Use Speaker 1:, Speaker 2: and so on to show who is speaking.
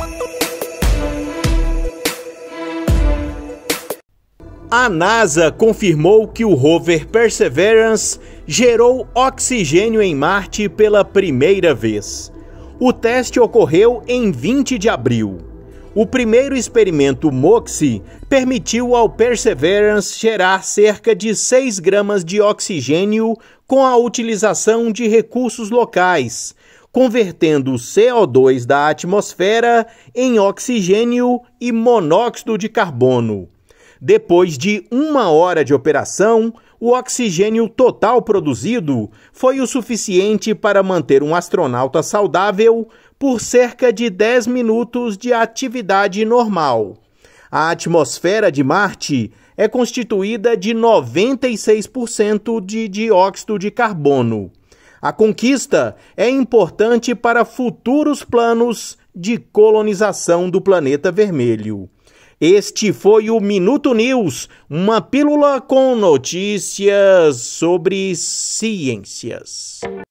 Speaker 1: A NASA confirmou que o rover Perseverance gerou oxigênio em Marte pela primeira vez. O teste ocorreu em 20 de abril. O primeiro experimento MOXIE permitiu ao Perseverance gerar cerca de 6 gramas de oxigênio com a utilização de recursos locais, convertendo o CO2 da atmosfera em oxigênio e monóxido de carbono. Depois de 1 hora de operação, o oxigênio total produzido foi o suficiente para manter um astronauta saudável por cerca de 10 minutos de atividade normal. A atmosfera de Marte é constituída de 96% de dióxido de carbono. A conquista é importante para futuros planos de colonização do planeta vermelho. Este foi o Minuto News, uma pílula com notícias sobre ciências.